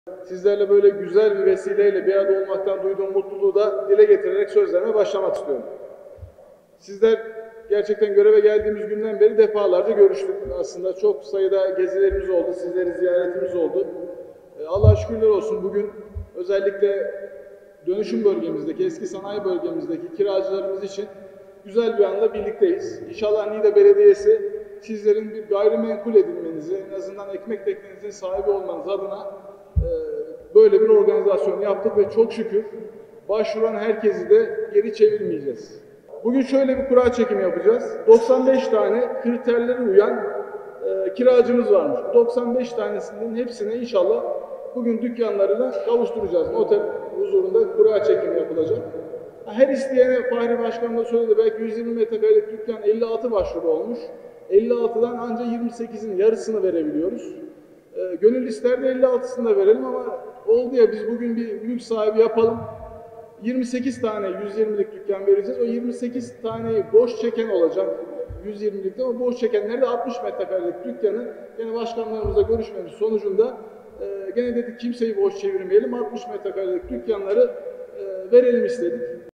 Sizlerle böyle güzel bir vesileyle bir arada olmaktan duyduğum mutluluğu da dile getirerek sözlerime başlamak istiyorum. Sizler gerçekten göreve geldiğimiz günden beri defalarca görüştük. Aslında çok sayıda gezilerimiz oldu, sizleri ziyaretimiz oldu. Allah'a şükürler olsun bugün özellikle dönüşüm bölgemizdeki, eski sanayi bölgemizdeki kiracılarımız için güzel bir anda birlikteyiz. İnşallah Niğde Belediyesi sizlerin bir gayrimenkul edinmenizi, en azından ekmek teknenizin sahibi olmanız adına böyle bir organizasyon yaptık ve çok şükür başvuran herkesi de geri çevirmeyeceğiz. Bugün şöyle bir kura çekimi yapacağız. 95 tane kriterlere uyan kiracımız varmış. 95 tanesinin hepsine inşallah bugün dükkanlarına kavuşturacağız. Noter huzurunda kura çekimi yapılacak. Her isteyene Fahri Başkan da söyledi, belki 120 metrekarelik dükkan 56 başvuru olmuş. 56'dan ancak 28'in yarısını verebiliyoruz. Gönül ister de 56'sını da verelim ama oldu ya biz bugün bir mülk sahibi yapalım. 28 tane 120'lik dükkan vereceğiz. O 28 taneyi boş çeken olacak. 120'likte o boş çekenler de 60 metrekarelik dükkanı yine başkanlarımızla görüşmemiz sonucunda gene dedik kimseyi boş çevirmeyelim. 60 metrekarelik dükkanları verelim istedik.